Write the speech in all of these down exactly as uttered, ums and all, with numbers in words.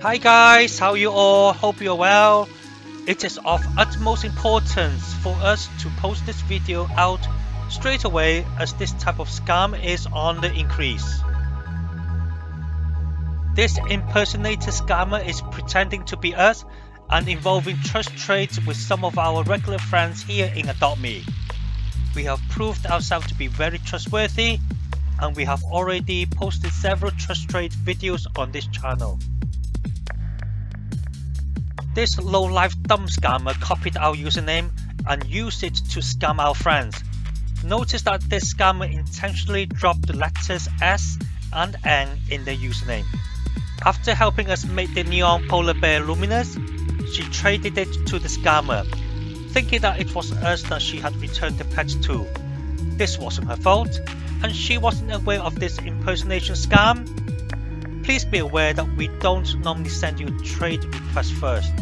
Hi guys, how you all? Hope you're well. It is of utmost importance for us to post this video out straight away as this type of scam is on the increase. This impersonator scammer is pretending to be us and involving trust trades with some of our regular friends here in Adopt Me. We have proved ourselves to be very trustworthy and we have already posted several trust trade videos on this channel. This low-life dumb scammer copied our username and used it to scam our friends. Notice that this scammer intentionally dropped the letters S and N in their username. After helping us make the neon polar bear luminous, she traded it to the scammer, thinking that it was us that she had returned the pets to. This wasn't her fault, and she wasn't aware of this impersonation scam. Please be aware that we don't normally send you a trade request first.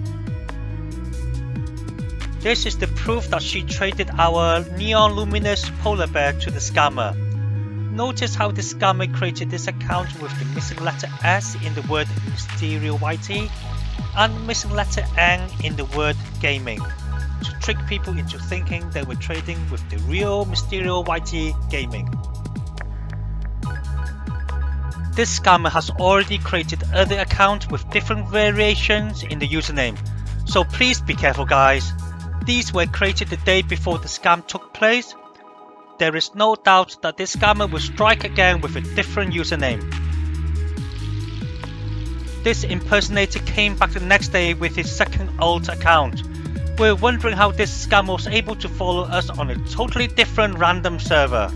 This is the proof that she traded our neon luminous polar bear to the scammer. Notice how the scammer created this account with the missing letter S in the word Mysterio Y T and missing letter N in the word gaming to trick people into thinking they were trading with the real Mysterio Y T gaming. This scammer has already created other accounts with different variations in the username, so please be careful guys. These were created the day before the scam took place. There is no doubt that this scammer will strike again with a different username. This impersonator came back the next day with his second alt account. We're wondering how this scammer was able to follow us on a totally different random server.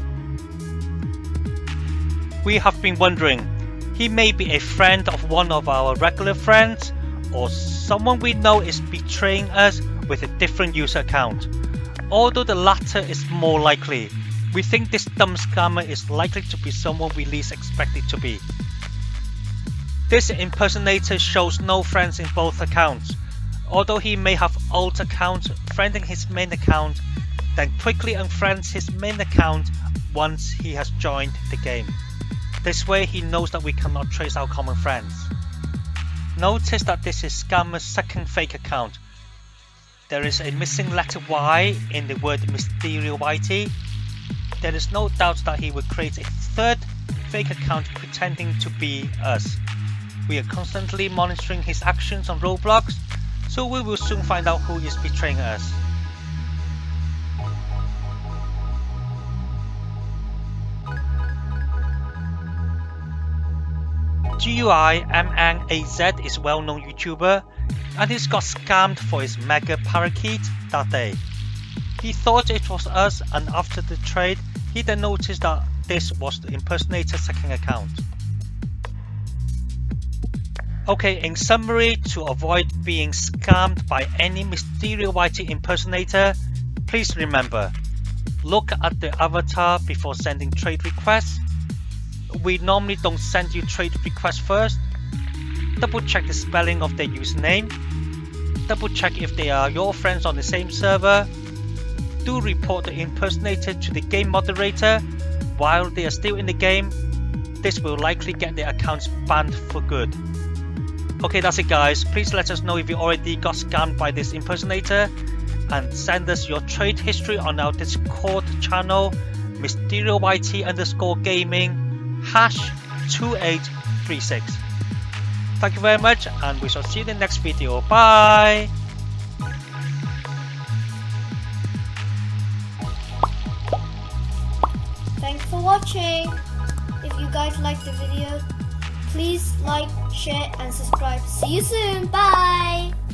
We have been wondering, he may be a friend of one of our regular friends, or someone we know is betraying us with a different user account. Although the latter is more likely, we think this dumb scammer is likely to be someone we least expect it to be. This impersonator shows no friends in both accounts, although he may have alt account friending his main account, then quickly unfriends his main account once he has joined the game. This way he knows that we cannot trace our common friends. Notice that this is scammer's second fake account. There is a missing letter Y in the word Mysterio Y T. There is no doubt that he would create a third fake account pretending to be us. We are constantly monitoring his actions on Roblox, so we will soon find out who is betraying us. G U I M N A Z is a well-known YouTuber, and he's got scammed for his mega parakeet that day. He thought it was us, and after the trade, he then noticed that this was the impersonator's second account. Okay, in summary, to avoid being scammed by any Mysterio Y T impersonator, please remember, look at the avatar before sending trade requests. We normally don't send you trade requests first. Double check the spelling of their username. Double check if they are your friends on the same server. Do report the impersonator to the game moderator while they are still in the game. This will likely get their accounts banned for good. Okay, that's it guys. Please let us know if you already got scammed by this impersonator and send us your trade history on our Discord channel Mysterio Y T underscore gaming hash two eight three six. Thank you very much and we shall see you in the next video. Bye! Thanks for watching. If you guys liked the video, please like, share and subscribe. See you soon. Bye!